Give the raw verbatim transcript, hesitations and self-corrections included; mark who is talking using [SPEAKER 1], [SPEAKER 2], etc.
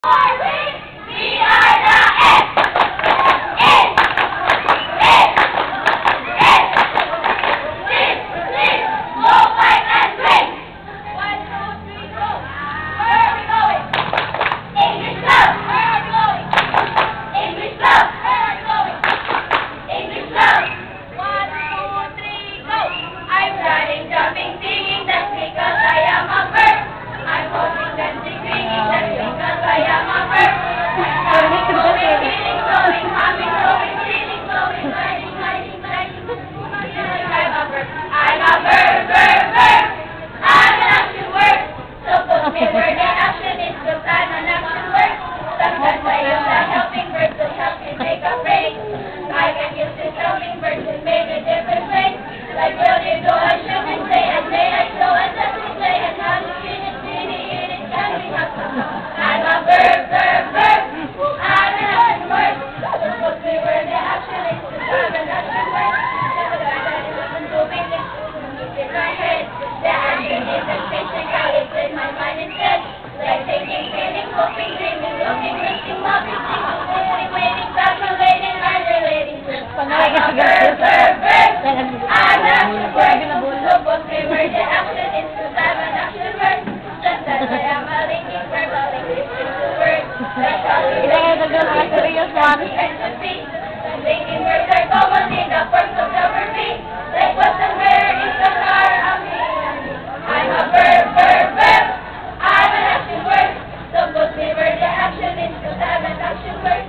[SPEAKER 1] Are we? We are the S! S! S! S! Six! Six! Go, fight, and play! One, two, three, go! Where are we going? English club! Where are we going? English club! Where are we going? English club! One, two, three, go! I'm running, jumping, singing, that's because I am a bird. I'm walking, dancing, singing, that's because I am a bird. I'm going, feeling, going, humming, going, feeling, going, riding, riding, riding. I'm a bird. I'm a bird, bird, bird. I'm an action word. So put me where the action is, because I'm an action word. Sometimes I use a helping bird to help me make a phrase. I can use this helping bird to make a different way. Like will you do I should and say and say I show and let me play and how to feel it, feel it, eat it, can we have some? I'm a bird, bird, bird. I'm an action word. So put me where the action is, because I'm an action word. That's why I listen to me, it's in my head. The action isn't physical, it's in my mind instead. Like thinking, feeling, hoping, dreaming, looking, listening, loving, singing, listening, waiting, calculating, calculating. I'm a bird, bird, bird. I'm an action word. So put me where the action is, because I'm an action word. That's why I'm a linking verb, a linking to word. That's how we make it should be. Linking verbs are common in the forms of the verb be. Like what's the where is the car, a me, a me. I'm a verb, verb, verb. I'm an action word. So put me where the action is, because I'm an action word.